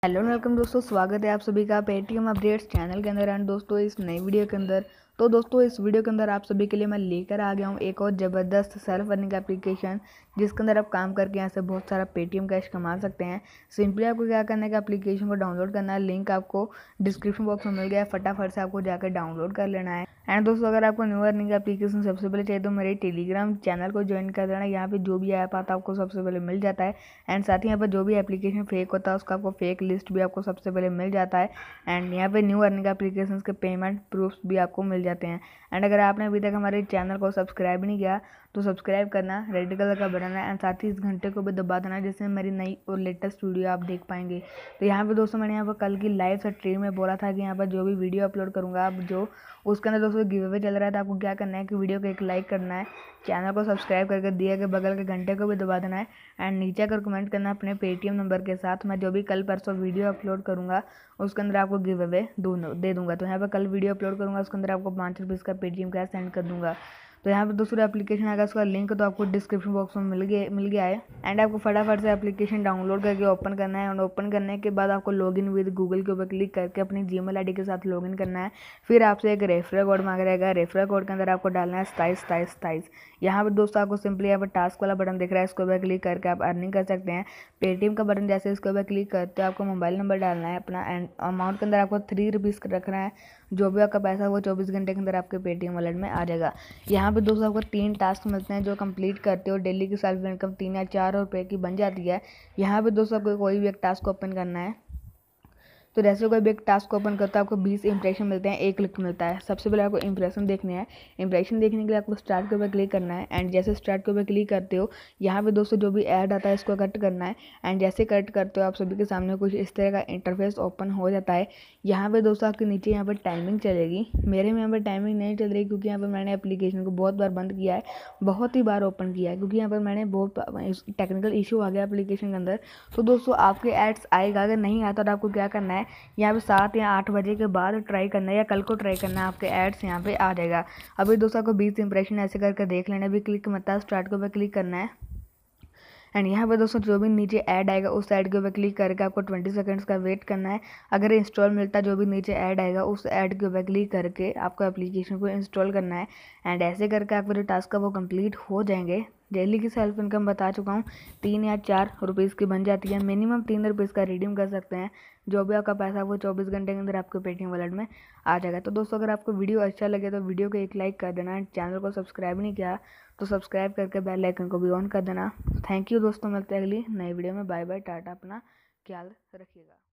Hello welcome दोस्तों, स्वागत है आप सभी का पेटीएम अपडेट्स चैनल के अंदर। एंड दोस्तों इस नई वीडियो के अंदर इस वीडियो के अंदर आप सभी के लिए मैं लेकर आ गया हूँ एक और ज़बरदस्त सेल्फ अर्निंग एप्लीकेशन, जिसके अंदर आप काम करके यहाँ से बहुत सारा पेटीएम कैश कमा सकते हैं। सिंपली आपको क्या करना है कि एप्लीकेशन को डाउनलोड करना है। लिंक आपको डिस्क्रिप्शन बॉक्स में मिल गया है, फटाफट से आपको जाकर डाउनलोड कर लेना है। एंड दोस्तों अगर आपको न्यू अर्निंग एप्लीकेशन सबसे पहले चाहिए तो मेरे टेलीग्राम चैनल को ज्वाइन कर देना। यहाँ पे जो भी ऐप आता है आपको सबसे पहले मिल जाता है। एंड साथ ही यहाँ पर जो भी एप्लीकेशन फेक होता है उसका आपको फेक लिस्ट भी आपको सबसे पहले मिल जाता है। एंड यहाँ पे न्यू अर्निंग एप्लीकेशंस के पेमेंट प्रूफ्स भी आपको मिल जाते हैं। एंड अगर आपने अभी तक हमारे चैनल को सब्सक्राइब नहीं किया तो सब्सक्राइब करना, रेड कलर का बटन है। एंड साथ ही इस घंटे को भी दबा देना, जिससे मेरी नई और लेटेस्ट वीडियो आप देख पाएंगे। तो यहाँ पे दोस्तों मैंने यहाँ पर कल की लाइव स्ट्रीम में बोला था कि यहाँ पर जो भी वीडियो अपलोड करूँगा आप जो उसके अंदर दोस्तों गिव अवे चल रहा है। तो आपको क्या करना है कि वीडियो को एक लाइक करना है, चैनल को सब्सक्राइब करके दिए गए बगल के घंटे को भी दबा देना है। एंड नीचे अगर कमेंट करना अपने पेटीएम नंबर के साथ, मैं जो भी कल परसों वीडियो अपलोड करूँगा उसके अंदर आपको गिव अवे दे दूँगा। तो यहाँ पर कल वीडियो अपलोड करूँगा उसके अंदर आपको 5 रुपीज़ का पेटीएम कैश सेंड कर दूँगा। तो यहाँ पर दूसरा एप्लीकेशन आएगा, उसका लिंक तो आपको डिस्क्रिप्शन बॉक्स में मिल गया है। एंड आपको फटाफट से एप्लीकेशन डाउनलोड करके ओपन करना है। और ओपन करने के बाद आपको लॉगिन विद गूगल के ऊपर क्लिक करके अपनी जीमेल आईडी के साथ लॉगिन करना है। फिर आपसे एक रेफरल कोड मांग रहेगा, रेफरल कोड के अंदर आपको डालना है 27 यहाँ पर दोस्तों आपको सिंपली यहाँ पर टास्क वाला बटन दिख रहा है, इसके ऊपर क्लिक करके आप अर्निंग कर सकते हैं। पेटीएम का बटन जैसे इसके ऊपर क्लिक करते हो आपको मोबाइल नंबर डालना है अपना। एंड अमाउंट के अंदर आपको 3 रुपीज़ रखना है। जो भी आपका पैसा वो 24 घंटे के अंदर आपके पेटीएम वॉलेट में आ जाएगा। यहाँ पे दोस्तों आपको 3 टास्क मिलते हैं जो कंप्लीट करते हो डेली की सेल्फ इनकम 3 या 4 रुपये की बन जाती है। यहाँ पे दोस्तों आपको कोई भी एक टास्क ओपन करना है। तो जैसे कोई भी एक टास्क ओपन करता है आपको 20 इंप्रेशन मिलते हैं, 1 क्लिक मिलता है। सबसे पहले आपको इंप्रेशन देखने हैं। इंप्रेशन देखने के लिए आपको स्टार्ट के ऊपर क्लिक करना है। एंड जैसे स्टार्ट के ऊपर क्लिक करते हो यहाँ पे दोस्तों जो भी ऐड आता है इसको कट करना है। एंड जैसे कट करते हो आप सभी के सामने कुछ इस तरह का इंटरफेस ओपन हो जाता है। यहाँ पे दोस्तों आपके नीचे यहाँ पर टाइमिंग चलेगी। मेरे में यहाँ पर टाइमिंग नहीं चल रही क्योंकि यहाँ पर मैंने एप्लीकेशन को बहुत बार बंद किया है, बहुत ही बार ओपन किया है क्योंकि यहाँ पर मैंने बहुत टेक्निकल इशू आ गया एप्लीकेशन के अंदर। तो दोस्तों आपके एड्स आएगा, अगर नहीं आता तो आपको क्या करना है यहाँ पे 7 या 8 बजे के बाद ट्राई करना है या कल को ट्राई करना है, आपके एड्स यहाँ पे आ जाएगा। अभी दोस्तों आपको 20 इंप्रेशन ऐसे करके देख लेना। अभी क्लिक मत है, स्टार्ट के ऊपर क्लिक करना है। एंड यहाँ पे दोस्तों जो भी नीचे ऐड आएगा उस ऐड के ऊपर क्लिक करके आपको 20 सेकंड्स का वेट करना है। अगर इंस्टॉल मिलता है जो भी नीचे ऐड आएगा उस ऐड के ऊपर क्लिक करके आपको एप्लीकेशन को इंस्टॉल करना है। एंड ऐसे करके आपको जो टास्क है वो कंप्लीट हो जाएंगे। डेली की सेल्फ इनकम बता चुका हूँ 3 या 4 रुपीज़ की बन जाती है। मिनिमम 3 रुपीज़ का रिडीम कर सकते हैं। जो भी आपका पैसा वो 24 घंटे के अंदर आपके पेटीएम वॉलेट में आ जाएगा। तो दोस्तों अगर आपको वीडियो अच्छा लगे तो वीडियो को एक लाइक कर देना। चैनल को सब्सक्राइब नहीं किया तो सब्सक्राइब करके बेल आइकन को भी ऑन कर देना। थैंक यू दोस्तों, मिलते हैं अगली नई वीडियो में। बाय बाय, टाटा, अपना ख्याल रखिएगा।